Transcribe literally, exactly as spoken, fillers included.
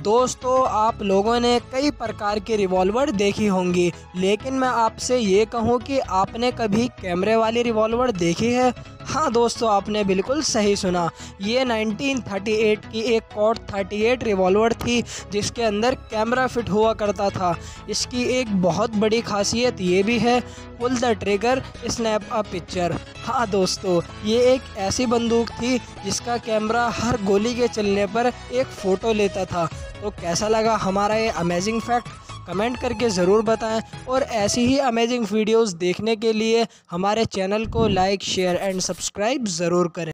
दोस्तों आप लोगों ने कई प्रकार की रिवॉल्वर देखी होंगी, लेकिन मैं आपसे ये कहूँ कि आपने कभी कैमरे वाली रिवॉल्वर देखी है? हाँ दोस्तों, आपने बिल्कुल सही सुना। ये नाइनटीन थर्टी एट की एक कॉड थर्टी एट रिवॉल्वर थी जिसके अंदर कैमरा फिट हुआ करता था। इसकी एक बहुत बड़ी खासियत ये भी है, pull the trigger snap a picture. हाँ दोस्तों, ये एक ऐसी बंदूक थी जिसका कैमरा हर गोली के चलने पर एक फ़ोटो लेता था। तो कैसा लगा हमारा ये अमेजिंग फैक्ट? कमेंट करके ज़रूर बताएं और ऐसी ही अमेजिंग वीडियोस देखने के लिए हमारे चैनल को लाइक शेयर एंड सब्सक्राइब ज़रूर करें।